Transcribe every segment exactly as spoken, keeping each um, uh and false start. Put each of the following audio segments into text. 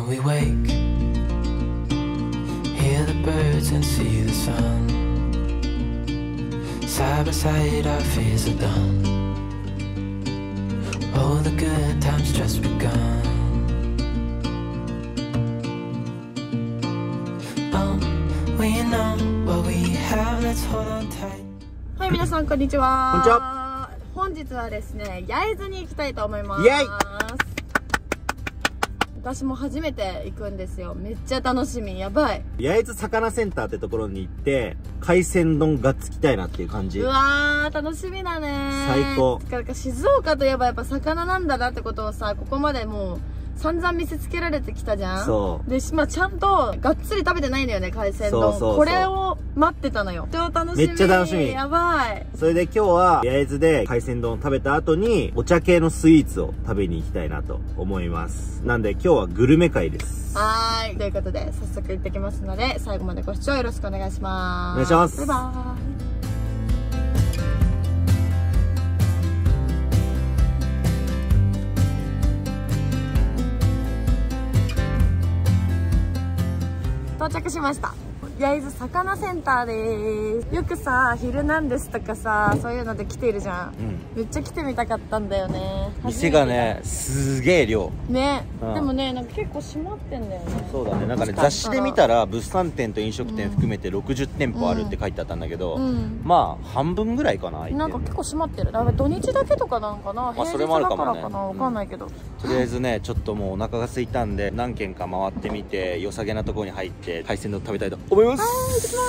we wake, hear the birds and see the sun. Side by side our fears are done. Oh, the good times just begun. Oh, we know what we have, let's hold on tight. はい、皆さんこんにちは。 こんにちは。 本日はですね、焼津に行きたいと思います。 イエイ。 私も初めて行くんですよ。めっちゃ楽しみ。やばい。 焼津魚センターってところに行って海鮮丼がっつきたいなっていう感じ。 うわー、楽しみだね。 最高。 なんか静岡といえばやっぱ魚なんだなってことをさ、ここまでもう散々見せつけられてきたじゃん。 そうで、まあ、ちゃんとがっつり食べてないんだよね、海鮮丼。 そうそうそう、 これを待ってたのよ。超楽しみ。 めっちゃ楽しみ。 やばい。 それで今日は焼津で海鮮丼を食べた後にお茶系のスイーツを食べに行きたいなと思います。なんで今日はグルメ会です。 はーい。ということで早速行ってきますので、最後までご視聴よろしくお願いします。 お願いします。 バイバーイ。到着しました。焼津魚センターです。よくさ、ヒルナンデスとかさ、そういうので来てるじゃん、うん、めっちゃ来てみたかったんだよね。 店がね、すげえ量ね、うん、でもね、なんか結構閉まってんだよね。 そうだね、なんかね、雑誌で見たら物産展と飲食店含めてろくじゅってんぽあるって書いてあったんだけど、うんうん、まあ半分ぐらいかな。 なんか結構閉まってる。だから土日だけとかなんかな、 まあそれもあるかもね。 平日だからかな、わかんないけど、うん、 とりあえずね、ちょっともうお腹が空いたんで何軒か回ってみて、良さげなところに入って海鮮丼食べたいと思います。 はい、行ってきます。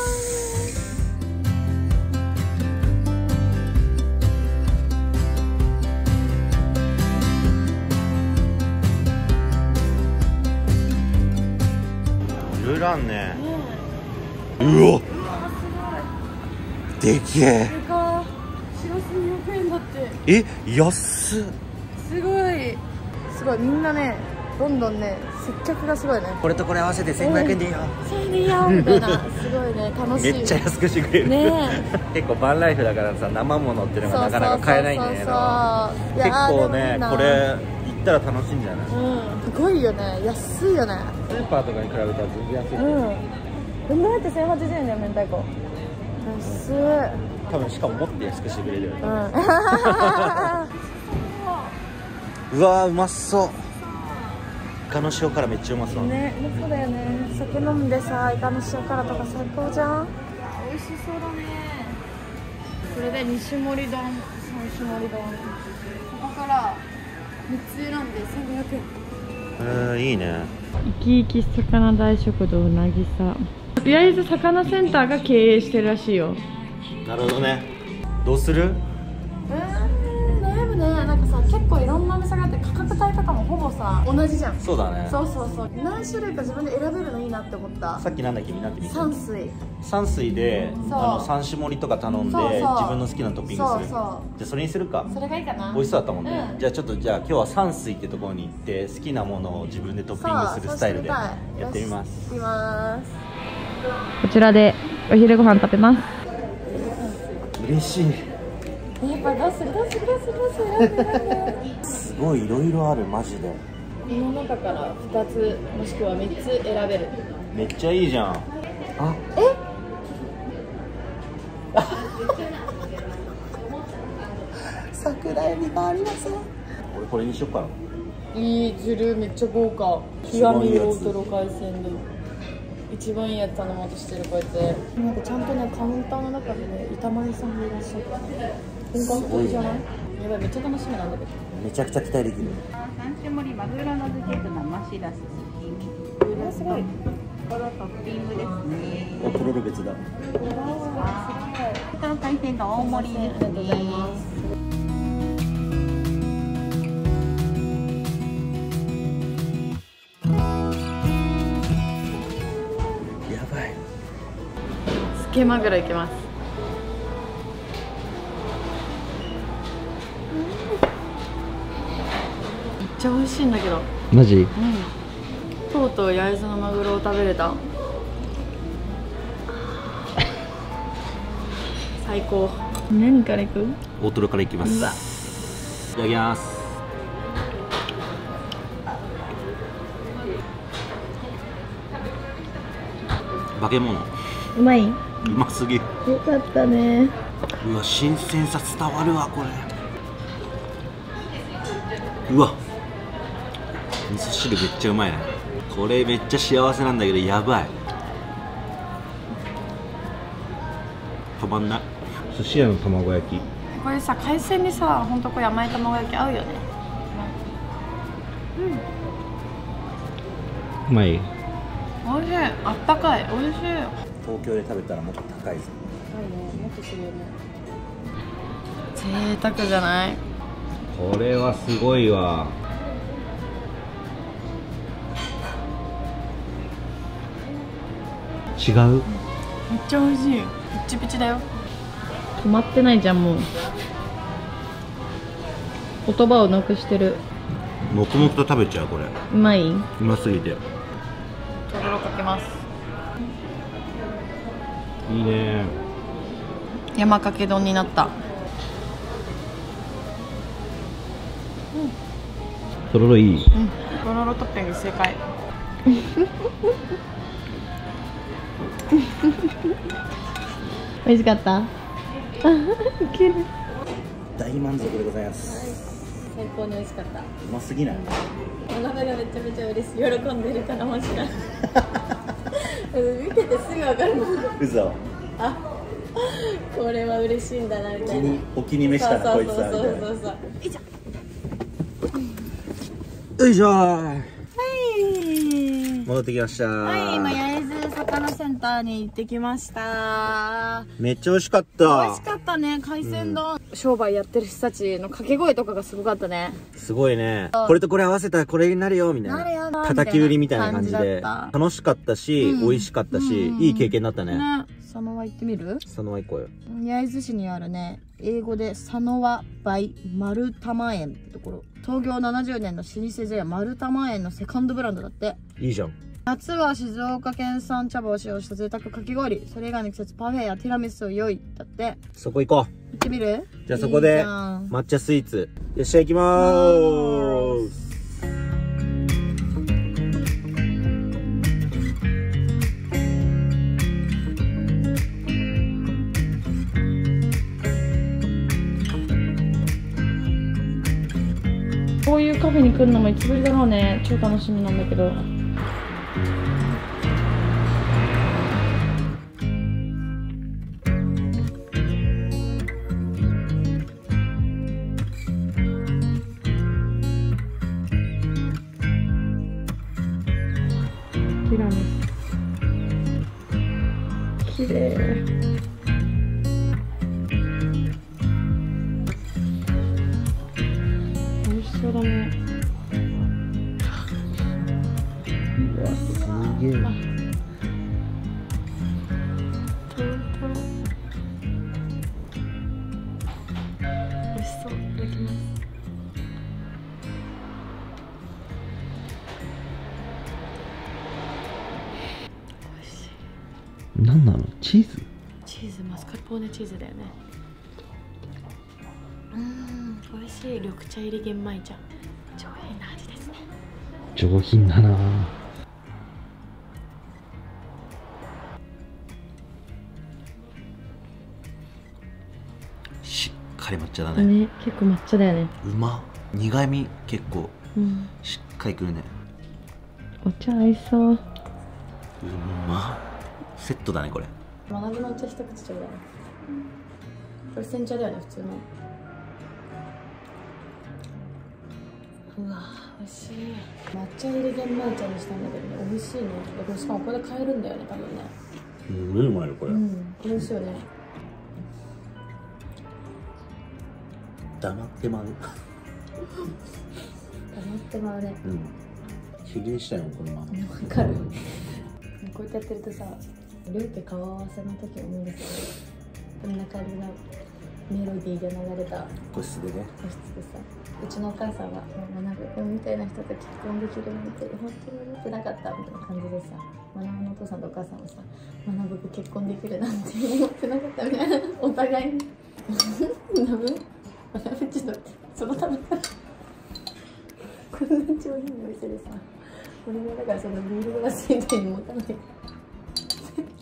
ルランね、うん、うわでけえ。 でかしらすにひゃくえんだって。 え、安っ。 すごいすごい。みんなね、どんどんね、接客がすごいね。 これとこれ合わせてせんごひゃくえんでいいよ、 せんえんでいいよみたいな。すごいね、楽しい。 めっちゃ安くしてくれるね。結構バンライフだからさ、生ものっていうのがなかなか買えないんだけど、結構ね、これ行ったら楽しいんじゃない。 うん、すごいよね、安いよね。 スーパーとかに比べたら全然安い。 うん、どうやってせんはちじゅうえんだよ、明太子。安い。 多分しかももっと安くしてくれるよね。うん、うわー、うまそう。イカの塩辛めっちゃうまそうね。そうだよね。酒飲んでさ、イカの塩辛とか最高じゃん。美味しそうだね。これでに種盛り丼、さん種盛り丼、ここからみっつ選んでせんごひゃくえん。 えー、いいね。 生き生き魚大食堂なぎさ。焼津魚センターが経営してるらしいよ。 なるほどね。どうする？ えー、悩むね。なんかさ、結構いろんなお店があって価格帯とかもほぼさ同じじゃん。 そうだね。 そうそうそう。何種類か自分で選べるのいいなって思った。 さっきなんだっけ、みんなって見た。 山水。 山水であの三種盛りとか頼んで、 そうそう自分の好きなトッピングする。 そうそう。 じゃあそれにするか。 それがいいかな。 美味しそうだったもんね。うん、じゃあちょっと、じゃあ今日は山水ってところに行って好きなものを自分でトッピングするスタイルでやってみます。 行きます。こちらでお昼ご飯食べます。 嬉しい。 やっぱどうするどうするどうするどうする選んで選んで。 すごいいろいろある、マジで。 この中からふたつもしくはみっつ選べる。めっちゃいいじゃん。あ、 え桜エビがあります。 俺これにしよっかな。 いい汁、めっちゃ豪華。極み大トロ海鮮丼、一番いいやつ頼もうとしてるこいつ。なんかちゃんとね、カウンターの中でね、板前さんがいらっしゃる。本格的じゃない？やばい、めっちゃ楽しみなんだけど。 めちゃくちゃ期待できる。 三種盛りマグロの漬けと生しらすすき身。 あ、すごい。 これトッピングですね。 あ、とろろ別だ。 この海鮮丼大盛りですね。ありがとうございます。 やばい。 つけマグロいきます。めっちゃ美味しいんだけど。 マジ？ うん。とうとう焼津のマグロを食べれた。最高。何からいく？ 大トロからいきます。いただきます。 化け物。 うまい？ うますぎ。 よかったね。 うわ、新鮮さ伝わるわこれ。うわ、味噌汁めっちゃうまいね。これめっちゃ幸せなんだけど、やばい、止まんない。寿司屋の卵焼き、 これさ、海鮮にさ、ほんとこれ甘い卵焼き合うよね。 うまい。 おいしい。あったかい。おいしい。 東京で食べたらもっと高いぞ。 高いね。もっとするよね。贅沢じゃない？ これはすごいわ。違う？ めっちゃ美味しい。ピッチピチだよ。止まってないじゃん、もう。言葉をなくしてる。 黙々と食べちゃうこれ。 うまい？ うますぎて。 とろろかけます。 いいね。 山かけ丼になった。 とろろいい。 うん。とろろトッピング正解。美味しかった。いける。 大満足でございます。 最高に美味しかった。 うますぎない？ お腹がめちゃめちゃ嬉しい。喜んでるからもしれない。見ててすぐわかるもん。 嘘。 あ、これは嬉しいんだなみたいな。 お気に召したなこいつはみたいな。 そうそうそうそう。 よいしょー。 はい。 戻ってきましたー。 はい、今焼津魚センターに行ってきました。 めっちゃ美味しかった。 美味しかったね、海鮮丼。うん、商売やってる人たちの掛け声とかがすごかったね。 すごいね。これとこれ合わせたらこれになるよみたいな。なるよな。叩き売りみたいな感じで楽しかったし、うん、美味しかったし、うん、いい経験だったね。ね、佐野は行ってみる？佐野は行こうよ。焼津市にあるね、英語で佐野はバイ丸玉園ってところ。創業ななじゅうねんの老舗茶屋丸玉園のセカンドブランドだって。いいじゃん。夏は静岡県産茶葉を使用した贅沢かき氷、それ以外の季節パフェやティラミスを用意だって。そこ行こう。行ってみる？じゃあそこで抹茶スイーツ。よっしゃ行きまーす。 こういうカフェに来るのもいつぶりだろうね。超楽しみなんだけど。ティラミス。綺麗。そうだね。 うわ、すげえ。 トロトロ。美味しそう。いただきます。美味しい。 なんなの？チーズ？ チーズ、マスカルポーネチーズだよね。うん、美味しい。緑茶入り玄米茶。上品な味ですね。 上品だな。しっかり抹茶だね。 ね、結構抹茶だよね。 うま。苦味結構、うん、しっかりくるね。 お茶合いそう。うま。セットだねこれ。 学びのお茶一口ちょうだい。これ煎茶だよね、普通の。うわ、美味しい。抹茶入り玄米茶にしたんだけどね、美味しいね。これしかもこれで買えるんだよね、多分ね。 うん、目の前よこれ。うん、 美味しいよね。 黙ってまう。 黙ってまうね。 うん。比例したよこのまま。 わかる。こうやってやってるとさ、両手顔合わせの時思うんですけど、こんな感じのメロディーで流れた個室でね。 個室でさ、うちのお母さんはもう学ぶ君みたいな人と結婚できるなんて本当に思ってなかったみたいな感じでさ、学ぶのお父さんとお母さんもさ、学ぶと結婚できるなんて思ってなかったみたいな、お互いに学ぶ学ぶちょっと待って、そのためからこんな上品な店でさ、俺がだからそのビールグラスみたいに持たない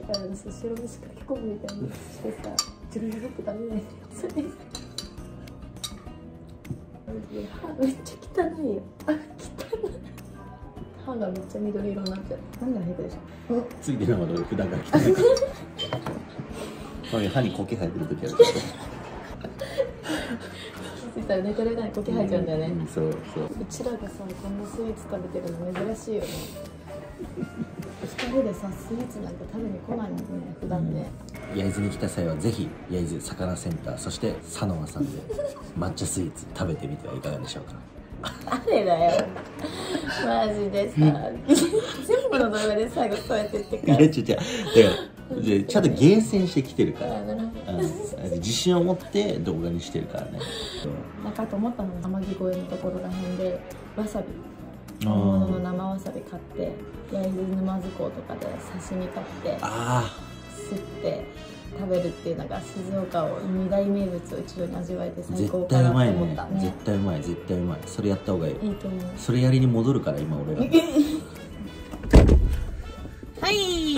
からの白飯かき込むみたいにしてさ、ジュルジュルって食べないやつね。歯めっちゃ汚いよ。あ、汚い。歯がめっちゃ緑色になっちゃう。なんだ変でしょ。 ついてるのが俺普段から汚い。そういう歯に苔生えてる時ある。 ついたら寝てる間に苔生えちゃうんだよね。 うん、そうそう。 うちらがさ、こんなスイーツ食べてるの珍しいよね。ふたりでさ、スイーツなんか食べに来ないもんね、普段ね。 焼津に来た際はぜひ焼津魚センター、そして佐野間さんで抹茶スイーツ食べてみてはいかがでしょうか。 あれだよマジでさ全部の動画で最後そうやって言ってから。 いや違う違う、だからちゃんと厳選してきてるから、うん、自信を持って動画にしてるからね。 なんかと思ったのが天城越えのところらへんでわさび、本物の生わさび買って焼津沼津港とかで刺身買ってあ吸って食べるっていうのが静岡を二大名物を一度に味わえて最高かなと思ったね。 絶対うまい、絶対うまい。それやった方がいい。 いいと思う。 それやりに戻るから今俺ら。 はい、 はい、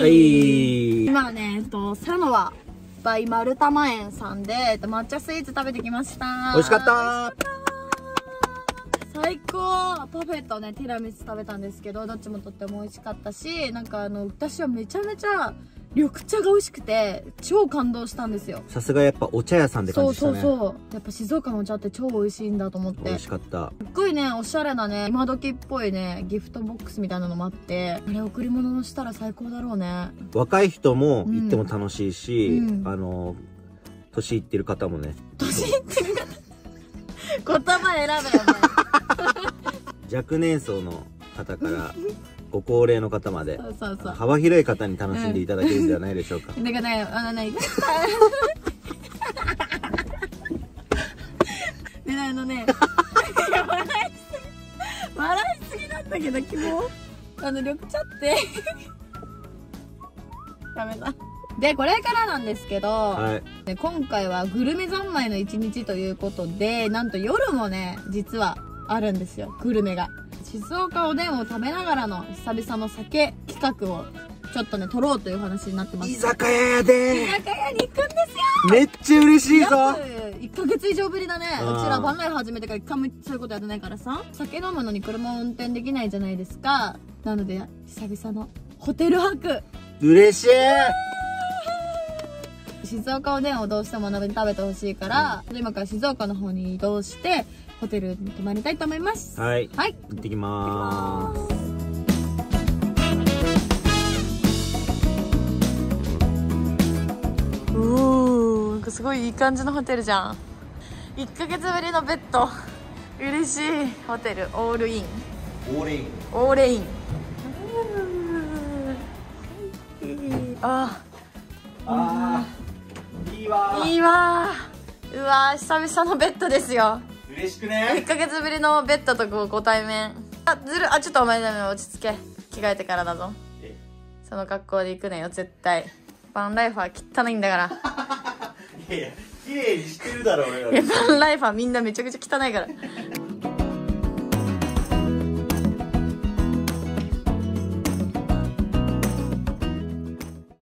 今はね、えっと佐野はバイ丸玉園さんで、えっと、抹茶スイーツ食べてきました。 美味しかったー。 最高。パフェとねティラミス食べたんですけど、どっちもとっても美味しかったし、なんかあの私はめちゃめちゃ緑茶が美味しくて超感動したんですよ。 さすがやっぱお茶屋さんって感じしたね。 そうそうそう、やっぱ静岡のお茶って超美味しいんだと思って。 美味しかった。 すっごいねおしゃれなね今時っぽいねギフトボックスみたいなのもあって、あれ贈り物をしたら最高だろうね。 若い人も行っても楽しいし、 うん、 あの年いってる方もね。 年いってる方言葉選べよね若年層の方からご高齢の方までそうそうそう幅広い方に楽しんでいただけるんではないでしょうか。 だからね、あのね、ねあのね、笑いすぎ、笑いすぎなんだけど、希望。あの緑茶ってダメだ。でこれからなんですけど、はい、今回はグルメ三昧の一日ということで、なんと夜もね実はあるんですよ、グルメが。静岡おでんを食べながらの久々の酒企画をちょっとね撮ろうという話になってます。 居酒屋やで居酒屋に行くんですよ。 めっちゃ嬉しいぞ。 いっかげつ以上ぶりだね。うちらバンライフ始めてからいっかいもそういうことやってないからさ、酒飲むのに車を運転できないじゃないですか。なので久々のホテル泊。 嬉しい。 静岡おでんをどうしても鍋に食べてほしいから、うん、今から静岡の方に移動してホテルに泊まりたいと思います。 はい、 はい、 行ってきまーす。 おお、なんかすごいいい感じのホテルじゃん。いっかげつぶりのベッド、嬉しい。ホテルオールイン、 オールイン、 オールイン。ああー、いいわー、 いいわー。うわー、久々のベッドですよ。 嬉しくね。 いっかげつぶりのベッドとごご対面。あ、ずる、あ、ちょっとお前だめ、落ち着け。着替えてからだぞ。その格好で行くねよ、絶対。バンライフは汚いんだから。 いやいや、綺麗にしてるだろ、俺は。 バンライフはみんなめちゃくちゃ汚いから。